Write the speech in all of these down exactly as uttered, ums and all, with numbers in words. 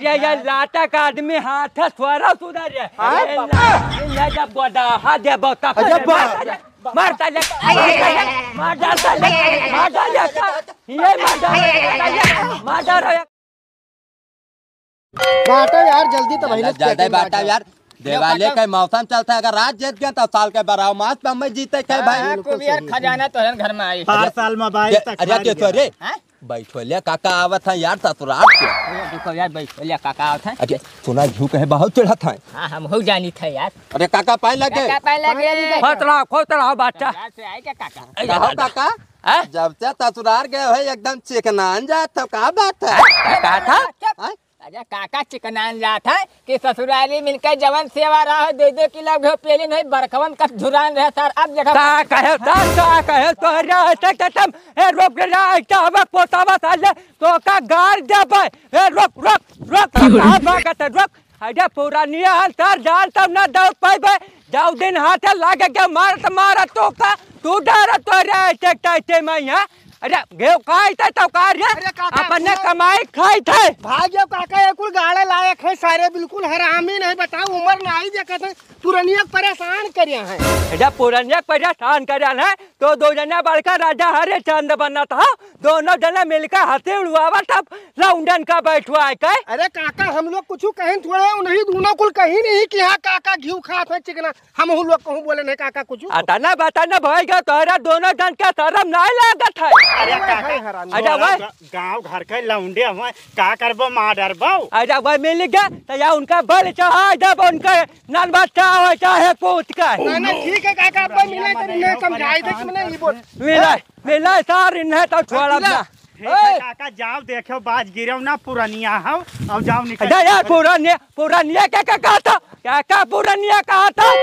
ये ये लाटक आदमी हाथ स्वरा सुधर रे ये जब गोदा हाथ दे बोता मारता ले मार डालता ले मार डाल ये मार डाल मार डाल बाटा यार जल्दी तो भाई ज्यादा बाटा यार दिवाली का मौसम चलता है अगर रात जीत गया तो साल के बराव मास पे हम जीते के भाई को भी यार खजाना तो घर में आई हर साल में बाईस तक अरे के तो रे बैठोले काका आवत है यार ससुराल से देखो यार बैठोले काका आवत है अरे सुना झू कहे बहुत चढ़त है हां हम हो जानी थे यार अरे काका पाए लगे काका पाए लगे खोतरा खोतरा बच्चा से आए क्या काका कहो काका जब से ससुराल गए है एकदम चिकनान जात था का बात है का था अरे काका चिकनान जात है कि ससुराली मिलकर जवन सेवा रहा दो दो किलो घो पेली नहीं बरखवन का झुरान रहे सर अब जगह का कहे ता का कहे तो रे तक तम ए रोक रे आइता अब पोतावा साले तो का गार दे भाई ए रोक रोक रोक का भागत रोक अरे पुरानी हाल सर जाल तब ना दौड़ पाइबे जाऊ दिन हाथ लागे के मारत मारत तो का तू डर तो रे टेक्टा ते मैं यहां अरे गेव खाई थे तो कार अपने कमाई खाई थे भाग्य काका ये कुल गाड़े लायक है सारे बिल्कुल हरामी नहीं बताओ उम्र ना आई देखते पुरानिया परेशान करिया है अरे पुरानिया परेशान करिया है तो दो जना बड़का राजा हरे चंद बना था दोनों जना मिलकर हाथे उड़वावा तब लौंडन का बैठवा के अरे काका हम लोग कुछ कहीं थोड़े नहीं दोनों कुल कहीं नहीं कि हाँ काका घी खाते चिकना हम हम लोग कहूँ बोले नहीं काका कुछ अतना बताना भाई तोहरा दोनों जन का शर्म नहीं लागत है अरे काका अरे भाई गांव घर के लौंडे हम का करबो मार डरबो अरे भाई मिल गया तो या उनका बल चढ़ा जब उनका नन बच्चा हो चाहे पूत का ना ना ठीक है काका अब मिले तो इन्हें समझाई दे कि मैंने ये बोल मिला मिला सार इन्हें तो छोड़ अपना काका जाओ देखो बाज गिरव ना पुरानिया हो अब जाओ निकल अरे यार पुरानिया पुरानिया क्या क्या कहा था क्या क्या पुरानिया कहा था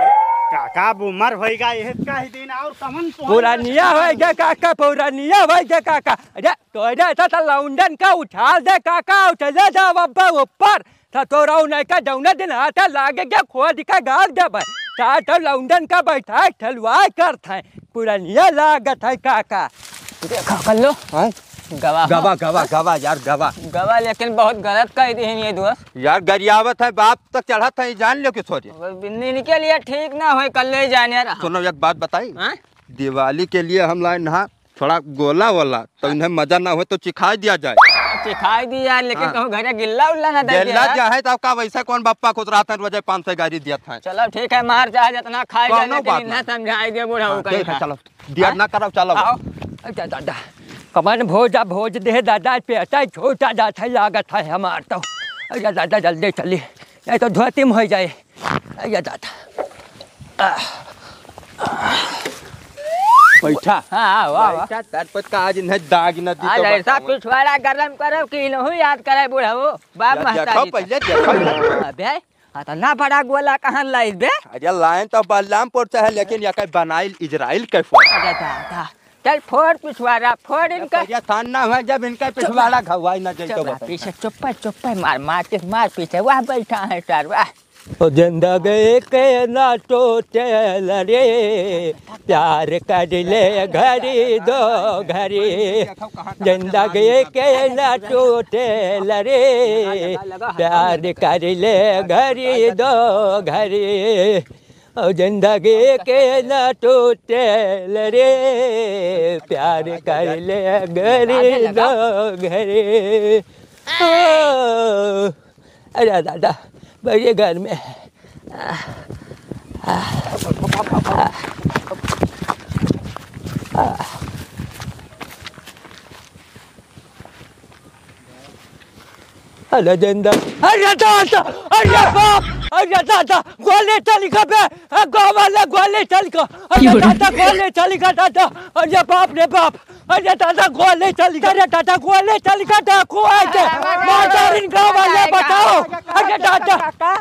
काका उमर होएगा ये का ही दिन और कमन पुरानिया होएगा काका पुरानिया होएगा काका अरे तो ऐसा था लौंडन का उठा दे काका चले जाओ अब्बा ऊपर था तो रौन का जौना दिन हाथ लागे क्या खोद का गाल दे भाई तो लौंडन का बैठा ठलवाई करता है पुरानिया लागत है काका देखो कर लो गवा गवा गवा गवा यार गवा गवा लेकिन बहुत गलत कह दी है ये दोस्त यार गरियावत है बाप तक चढ़ा था जान लो कि सॉरी बिन्नी के लिए ठीक ना हो कल ले जाने सुनो एक बात बताई दिवाली के लिए हम लाए नहा थोड़ा गोला वाला तो इन्हें मजा ना हो तो चिखाई दिया जाए चिखाई दिया लेकिन कहूँ घर गिल्ला उल्ला ना दे गिल्ला जो है तो आपका वैसा कौन बप्पा खुद रहा था रोज पाँच सौ गाड़ी दिया था चलो ठीक है मार चाहे जितना खाए जाने समझाई दे बूढ़ा चलो दिया ना करो चलो अच्छा दादा कमन भोजा भोज दे दादा पे आता छोटा जाता लागत है हमार तो अरे दादा जल्दी चली नहीं तो धोती में हो जाए अरे दादा बैठा हाँ वाह वाह तटपट का आज इन्हें दाग न दी तो ऐसा पिछवाड़ा गरम करो कि नहीं याद करे बूढ़ा वो बाप महता पहले देखो अबे इतना बड़ा गोला कहाँ लाई बे अरे लाइन तो बलरामपुर से है लेकिन यह बनाइल इजराइल के फोड़ अरे दादा चल फोड़ पिछवाड़ा फोड़ इनका ये थान ना हुआ जब इनका पिछवाड़ा घवाई ना जाए तो पीछे चुप्पा चुप्पा मार मार के मार पीछे वाह बैठा है सर वाह ओ जिंदगी के ना टोटेल रे प्यार कर ले घड़ी दो घड़ी जिंदगी के ना टोटेल रे प्यार कर ले घड़ी दो घड़ी ओ जिंदगी के न टूटेल रे प्यार कर ले घड़ी दो घड़ी अरे दादा बड़े घर में अरे जिंदगी अरे दादा अरे बाप अरे दादा गोले चली का बे गोवाले गोले चली का अरे दादा गोले चली का दादा अरे बाप रे बाप अरे दादा गोले चली का अरे दादा गोले चली का डाकू आए थे मादारिन गोवाले बताओ अरे दादा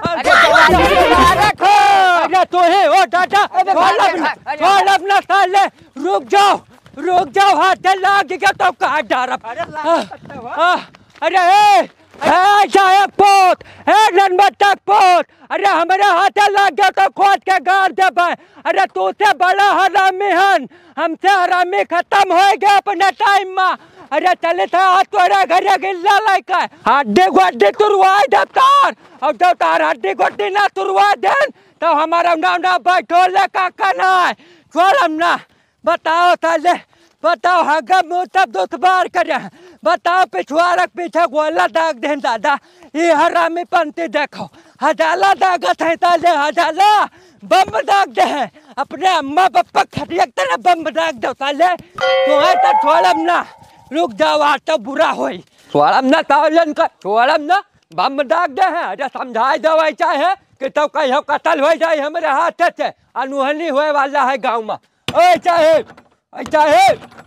अरे तो है ओ दादा छोड़ अपना साले रुक जाओ रुक जाओ हाथ लाग गया तो कहाँ जा रहा अरे है चाहे पोत है ननमटक पोत। अरे हमारे हाथे लग गया तो खोद के गाड़ दे भाई। अरे तू से बड़ा हरामी हन, हमसे हरामी खत्म हो गया अपने टाइम में। अरे चले था तोरा घरे गिल्ला लायक हड्डी गुड्डी तुरवा दफ्तार और तो तार हड्डी गुड्डी ना तुरवा देन तो हमारा नाम ना बैठो ले काका ना छोड़म ना। बताओ ताले बताओ हगा मुँह तब दुखबार करे। बताओ पिछवाड़क पीछे गोला दाग दे दादा ये हरामी पंथी देखो हजाला दागत है ताले हजाला बम दाग दे है अपने अम्मा पापा खटिया तेरे बम दाग दो ताले तो तो छोड़म ना। रुक जाओ आज तो बुरा होई छोड़म ना तालन का छोड़म ना बम दाग दे है। अरे समझाई दवाई चाहे कि तो कहीं कतल हो जाए हमारे हाथ से अनहोनी होए वाला है गाँव में। ओए चाहे चाहे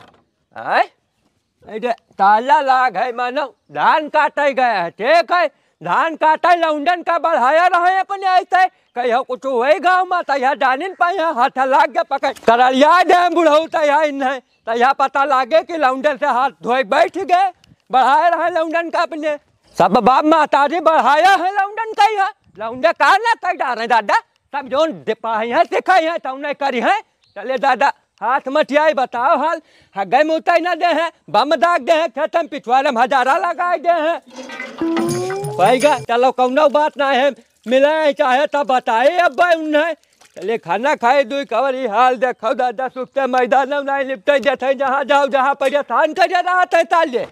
अरे ताला लाग है मानो धान काटे गया है ठीक है धान काटे लौंडन का बढ़ाया रहे अपने ऐसे कहीं कुछ हुए गाँव में तैयार जानिन पाए हाथ लाग गया पकड़ करलिया दे बुढ़ऊ तैयार नहीं तैयार पता लागे कि लौंडन से हाथ धोए बैठ गए बढ़ाया रहे लौंडन का अपने सब बाप माताजी बढ़ाया है लौंडन का यहाँ लौंडे कहा ना कह डारे दादा सब जो पाए हैं सिखाई है तो उन्हें करी है। चले दादा हाथ मटियाई बताओ हाल हगे मुताई ना दे हैं बम दाग दे हैं खत्म पिछवाड़े में हजारा लगाए दे हैं भाईगा। चलो कौनो बात ना है मिले चाहे तब बताए अब उन्हें चले खाना खाए दुई कवर ही हाल देखो दादा सुखते मैदान नहीं लिपटे देते जहाँ जाओ जहाँ परेशान कर रहा था ताले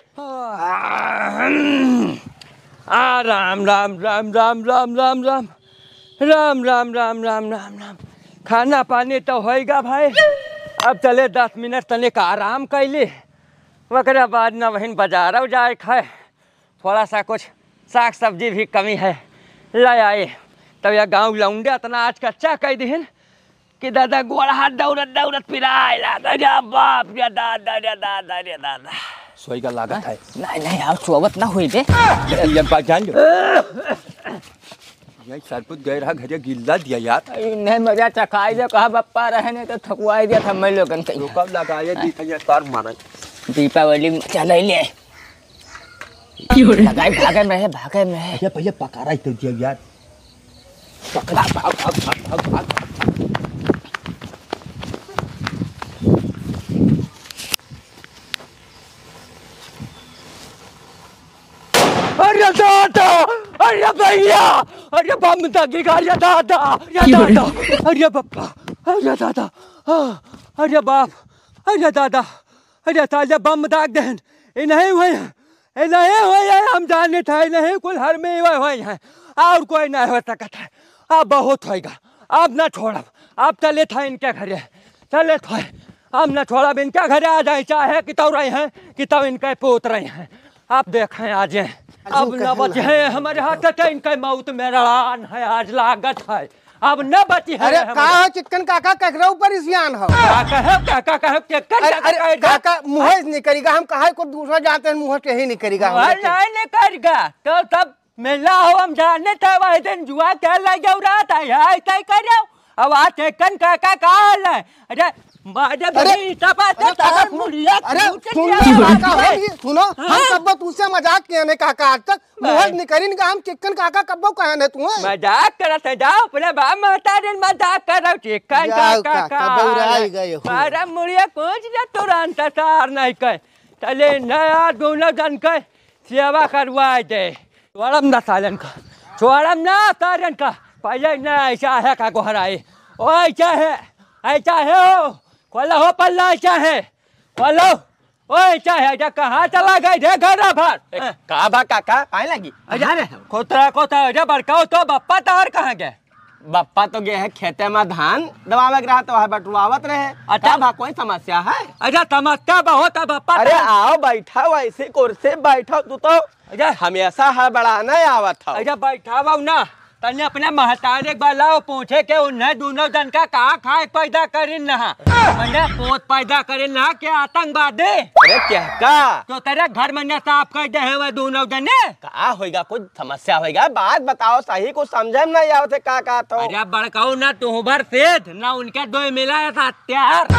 आ राम राम राम राम राम राम राम राम राम राम राम राम राम खाना पानी तो होएगा भाई। अब चले दस मिनट तनिक आराम कैली वकरा बाद ना वहीं बाजार जाए खाए थोड़ा सा कुछ साग सब्जी भी कमी है ले आए तब यह गाँव लौंडे इतना आज कच्चा कह दिन कि दादा गोड़ा हाथ दौड़त दौड़त पिराए ला बाप रे दादा रे दादा रे दादा सोई का लागत है नहीं नहीं यार सोवत ना हुई बे ये पहचान लो ये सरपुत गए रहा घरे गिल्ला दिया यार नहीं मजा चखाई दे कहा बप्पा रहने तो ठकुआई दिया था मैं लोगन के कब लगाए दी था तार मारा दीपावली चल ले लगाई भागे में है भागे में है ये पहले पका रहा तो दिया यार पकड़ा भाग भाग भाग भाग अरे दादा अरे भैया अरे बम दागी गाड़िया दादा अरे दादा अरे बप्पा अरे दादा अरे बाप अरे दादा अरे ताजा बम दाग देन ये नहीं हुए ये नहीं हुए हम जाने थे नहीं कुल हर में हुए हैं और कोई नहीं हो सकता है। अब बहुत होएगा अब ना छोड़ा अब चले था इनके घरे चले थे अब ना छोड़ा इनके घरे आ जाए चाहे कि तो रहे हैं कि तब इनके पोत रहे हैं आप देखें आज अब न बचे है हमारे हाथ से इनके मौत में रड़ान है आज लागत है अब न बची है। अरे का हो चिकन काका ककरा ऊपर इसयान हो काका है काका कहे चिकन अरे काका मुँह नहीं करेगा हम कहा को दूसरा जाते हैं मुँह से ही नहीं करेगा नहीं नहीं करेगा तो तब मेला हो हम जाने थे वही दिन जुआ क्या लग जाऊ रहा था यहाँ ऐसा ही कर जाओ अब आज चिकन काका का हाल है। अरे अरे अरे सुनो हम कब्बो तुझसे मजाक किए ने काका आज तक मुँह नहीं करी नहीं हम चिकन काका कब्बो कहे ने तू मजाक करत है जाओ अपने बाप माता दिन मजाक करो चिकन काका का अरे मुड़िया कुछ ना तुरंत सार नहीं कह चले नया दोनों जन के सेवा करवाए दे छोड़म ना सालन का छोड़म ना सालन का पहले न ऐसा है का गोहराए ओ ऐसा है ऐसा है हो खोलो हो पल्ला ऐसा है खोलो ओ ऐसा है जा कहाँ चला गए थे घर भर कहा भा काका आए लगी अरे खोतरा खोतरा अरे बड़काओ तो बप्पा तार कहाँ गए बप्पा तो गए है खेते में धान दबावे रहा तो है बटुआवत रहे अच्छा भा कोई समस्या है अच्छा समस्या बहुत है बप्पा अरे आओ बैठा वैसे कुर्सी बैठा तू तो हमेशा है बढ़ाना आवत था अच्छा बैठा हुआ ना तने अपने महतारे वाला पूछे के उन्हें दोनों जन का कहा खाए पैदा करे नहा मैंने पोत पैदा करे नहा के आतंकवादी अरे क्या का तो तेरे घर में साफ कर दे है वो दोनों जने का होएगा कुछ समस्या होएगा बात बताओ सही कुछ समझे नहीं आवत का का तो अरे बड़काऊ ना तू भर सेठ ना उनके दो मिला था हत्यार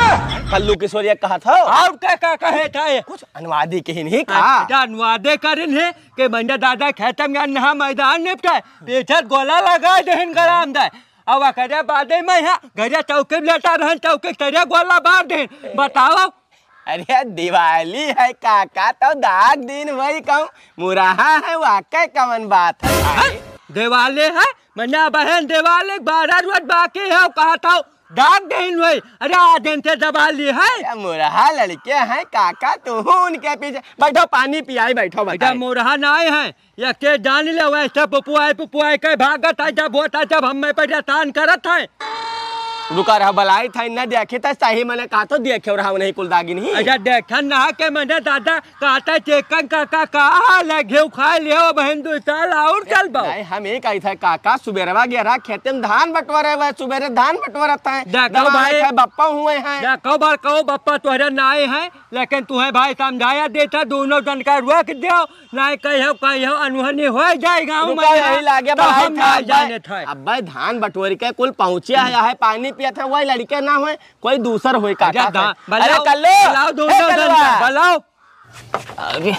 कल्लू किशोर ये कहा था और क्या क्या कहे था कुछ अनुवादी के ही नहीं कहा। अच्छा अनुवादे करिन है कि मंडा दादा खेतम में नहा मैदान निपटा पीछे गोला लगा देन गराम दे अब करे बादे में यहाँ घरे चौके लेटा रहन चौके तेरे गोला बार देन बताओ। अरे दिवाली है काका तो दाग दिन वही कहूँ मुराहा है वाकई कमन बात है। दिवाली है मन्ना बहन दिवाली बारह रोज बाकी है कहा था दाग दिन वही अरे आ दिन से दिवाली है। मुराहा लड़के हैं काका तू उनके पीछे बैठो पानी पियाई बैठो बेटा मोरहा नाय है या के जान ले वैसे पुपुआई पुपुआई के भागत है जब होता जब हम में परेशान करत है। रुका रहा बलाई था न देखे था सही मैंने कहा तो देखे रहा नहीं कुल दागी नहीं। अच्छा देखन ना के मैंने दादा कहता चिकन काका कहा लगे खा लियो बहन दो साल और चल बा नहीं हम एक आई था काका सुबेरवा गया खेते में धान बंटवारे हुए सुबेरे धान बंटवारता है देखो भाई बप्पा हुए हैं देखो बार कहो बप्पा तुहरे नाए हैं लेकिन तुम्हें भाई समझाया देता दोनों जन का रोक दो ना कहो कहो अनहोनी हो जाए गाँव में यही लागे तो हम ना जाने थे। अब भाई धान बटोरी के कुल पहुँचे है पानी पिया था वही लड़के ना हुए कोई दूसर हुई काका अरे कल्लो दोनों जन का बुलाओ अरे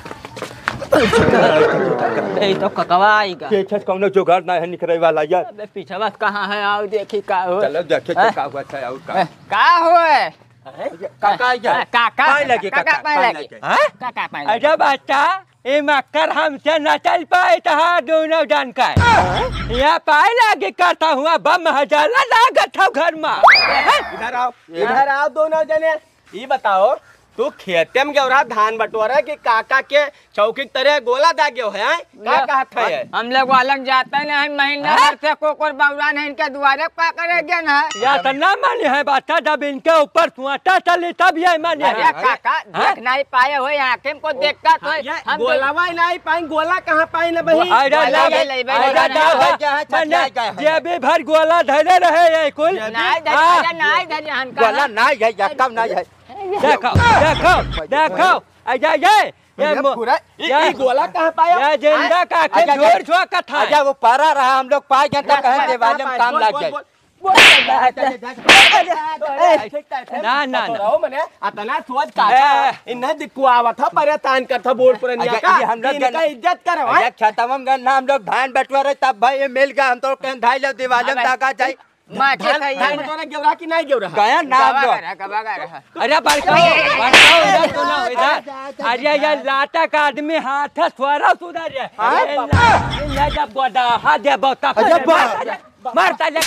तो ककवाएगा पीछे कौनो जुगाड़ ना है निकले वाला यार। अबे पीछे बस कहाँ है आओ देखी का हो चलो देखे क्या हुआ था और का का होए काका या काका पाए लगे काका पाए पाए लगे हैं काका पाए लगे। अरे बच्चा ये मक्कर हमसे न चल पाए तो दोनों जन का यहाँ पाए लगे करता हुआ बम हजाला लागत था घर में। इधर आओ इधर आओ दोनों जने ये बताओ तू खेते में गया धान बटोरा कि काका के चौकी की तरह गोला दागे है क्या कहता है। हम लोग अलग जाते नहीं महीना भर से कोकर बावरा नहीं इनके द्वारे पा करेंगे ना या तो ना माने है बच्चा जब इनके ऊपर सुआटा चले तब ये माने अरे काका देख नहीं पाए हो आंखें को देखता तो हम गोला नहीं पाए गोला कहाँ पाए ना भाई जे भी भर गोला धरे रहे ये कुल नहीं धरे नहीं धरे हन का गोला ना है या कम ना है। देखो देखो देखो अजा ये ये पूरा ये गोला कहाँ पाया ये जिंदा का के जोर छुआ का था अच्छा वो पारा रहा हम लोग पाए गए तो कहे दिवाली में काम लग जाए। ना ना रहो मने अतना सोच काका इन्हें दिखवावा था परेशान कर था बोर्ड पर निया का हम लोग इनका इज्जत करो अच्छा छतम गन हम लोग धान बटवारे तब भाई मिल गया हम तो कहीं धाई लो दिवाली में ताका जाए मां के सही धान बटवारा गेवरा की नहीं गेवरा गया नाम दो अरे बड़काओ बड़काओ इधर सुनो इधर अरे ये लाटा का आदमी हाथ है थोड़ा सुधर ये ये जब गोदा हाथ दे बहुत अच्छा मारता ले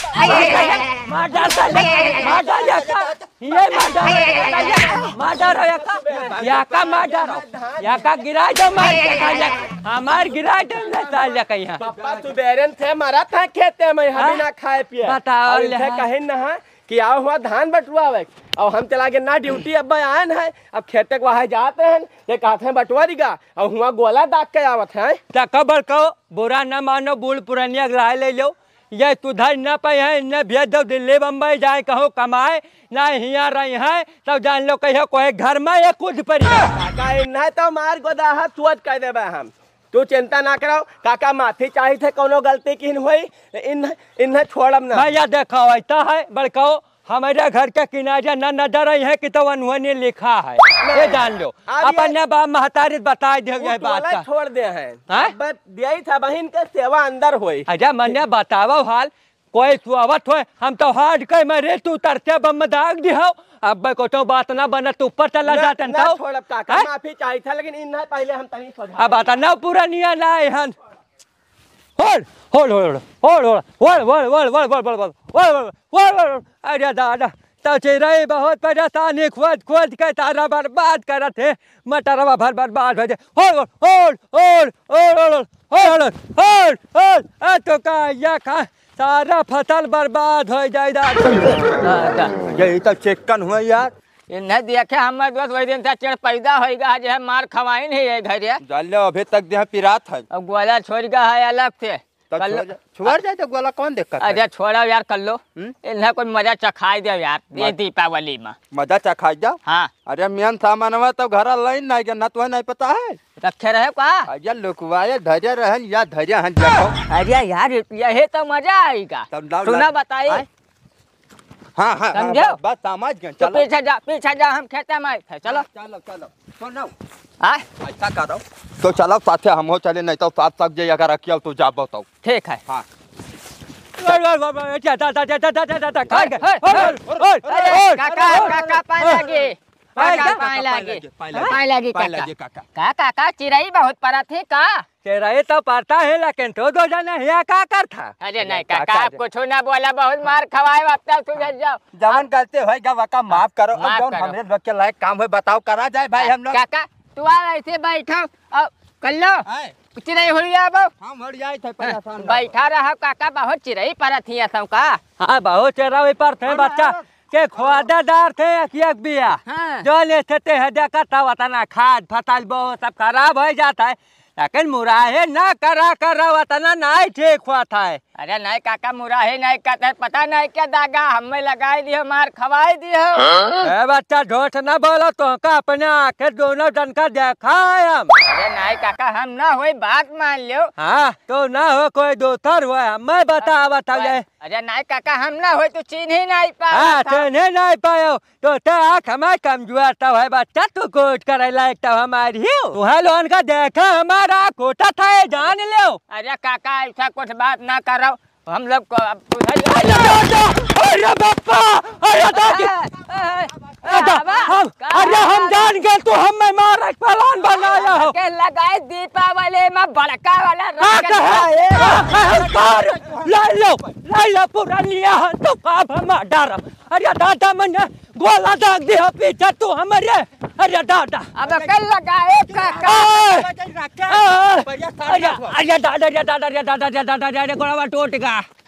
मार डालता ले मार डाल ये मार डाल मार डाल या का मार डाल या का गिरा दो मार के हमार गिरा दो ना साले का यहाँ पापा तू बेरन थे मारा था खेते में हम ना खाए पिए बताओ ले कहे ना कि आओ हुआ धान बटुआवे और हम चला के ना ड्यूटी अब आन है अब खेते वहाँ जाते हैं ये कहते हैं बटुआरीगा और हुआ गोला दाग के आवत है खबर कहो बुरा न मानो बूढ़ पुरानिया लाए ले लो ये तुधर न पाए हैं न भेज दो दिल्ली बम्बई जाए कहो कमाए ना यहाँ रही है तब जान लो कहो कोई घर में या कुछ पर काका इन्हें तो मार गोदा तुअत कह देबे हम तू चिंता ना करो काका माफी चाहिए थे कोनो गलती की हुई इन इन्हें छोड़म ना भैया देखो ऐसा है बड़काओ हमारे घर के किनारे न नजर आई है कि तो उन्होंने लिखा है ये जान लो अपन बाप महतारी बता दे ये बात का छोड़ दे हैं बस दिया था बहन के सेवा अंदर होई अच्छा मैंने बतावा हाल कोई सुआवत हो हम तो हार्ड के मरे तू तरते बम दाग दिहो अब को तो बात ना बना तू ऊपर चला जाता ना छोड़ काका माफी चाहिए था लेकिन इन पहले हम तनी सोचा अब बात ना पूरा निया ना हन होल होल होल होल होल होल होल होल होल होल होल होल होल होल अरे दादा तो चिरई बहुत परेशानी खोज खोज के तारा बर्बाद करत है मटरवा भर बर्बाद हो जाए होल होल होल होल होल होल होल होल तो का या खा सारा फसल बर्बाद हो जाए दादा यही तो चिकन हुआ यार इन्हें देखे हमारे दोस्त वही दिन से चिड़ पैदा होगा जो है मार खवाई नहीं है घर जाले अभी तक देह पिरात है अब गोला छोड़ गया है अलग से छोड़ जाए तो गोला कौन दिक्कत है? अरे छोड़ा यार कर लो इन्हें कोई मजा चखाई दे यार ये दीपावली में मजा चखाई जाओ हाँ अरे मियन सामानवा तो घर लाइन नहीं गया ना तो नहीं पता है रखे रहे का अरे लुकवाए धैर्य रहन या धैर्य हन जाओ अरे यार यही तो मजा आएगा सुना बताइए हाँ हाँ हाँ, समझो? बस बस समझ गए तो चलो पीछे जा पीछे जा हम खेते में थे चलो चलो चलो सुनो हाँ ऐसा करो तो चलो साथे हम हो चले नहीं तो साथ सब्जी अगर रखियो तो जाबो तो ठीक है हाँ अरे काका काका पाए लगी काका पाए लगी पाए लगी काका का काका चिड़ै बहुत पड़ा थी का तेरा ये तो पता है लेकिन तो दो जने यहाँ का कर था। अरे नहीं काका आप कुछ ना बोला बहुत मार खवाए अब तक सुधर जाओ जवान करते भाई का वका माफ करो अब माफ जौन करो। हमरे लोग के लायक काम है बताओ करा जाए भाई हम लोग काका तू आ ऐसे बैठो अब कर लो चिड़ै हो गया अब हम हट जाए थे परेशान बैठा रहा काका बहुत चिड़ै पड़ा थी सब का हाँ बहुत चेहरा वही पर थे बच्चा के खुआदादार थे एक बिया हाँ। जो लेते थे हदे करता वतना खाद फसल बहुत सब खराब हो जाता है लेकिन मुराहे ना करा करा वतना नहीं ठीक हुआ था। अरे नहीं काका मुराही नहीं कहते पता नहीं क्या दागा हमें लगाई दियो मार खवाई दियो ए बच्चा झूठ ना बोलो तो का अपने आंखें दोनों जन का देखा है हम। अरे नहीं काका हम ना हुई बात मान लो हाँ तो ना हो कोई दोतर हुआ मैं बता बता जाए अरे नहीं काका हम ना हुई तो चीन ही नहीं पा हाँ चने नहीं पायो तो ते आँख हमारे कमजोर तो है बच्चा तू कोट करे लायक तो हमारी हो तुहे लोन का देखा हमारा कोटा था ये जान लो। अरे काका ऐसा कुछ बात ना करो हम लोग को अब अरे बापा अरे दादी हम अरे हम जान गए तो हमें मार पलान बनाया हो के लगाए दीपावली में बड़का वाला लाई लो लाई लो पूरा लिया तो पाप हम डर अरे दादा मैंने गोला दाग दिया पीछे तू हमारे अरे दादा अब कल लगाए काका अरे अरे दादा अरे दादा अरे दादा अरे दादा अरे गोला टूट गया